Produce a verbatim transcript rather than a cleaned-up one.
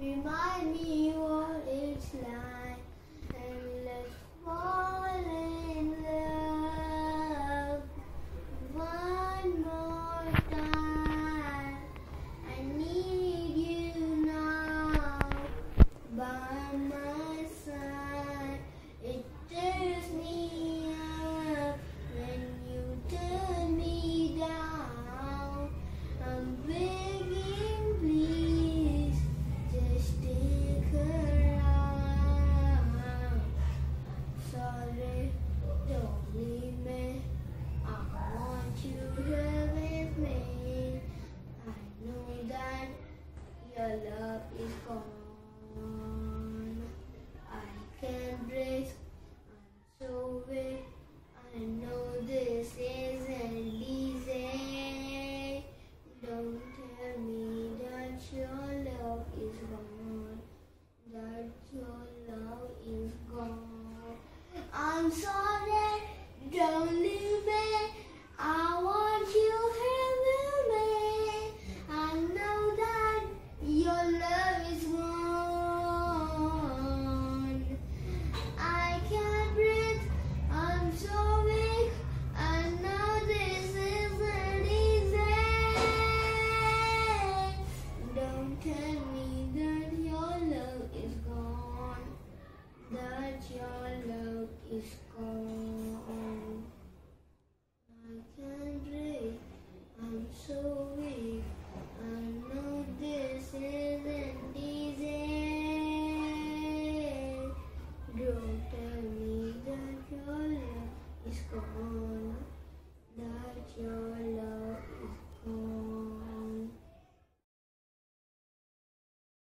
Remind me what it's like, and let's fall in love one more time. I need you now by my side. It tears me up when you turn me down. I'm begging, please, just stick around. Sorry, don't leave me. I want you here with me. I know that your love is gone. I can't breathe. I'm so weak. I know this isn't easy. Don't tell me that your love is gone. That your love is gone. I'm sorry. Don't leave me. I want you here with me. I know that your love is gone. I can't breathe. I'm so weak. I know this isn't easy. Don't tell me that your love is gone. That your love is gone. I can't breathe. I'm so weak. I know this isn't easy. Don't tell me that your love is gone.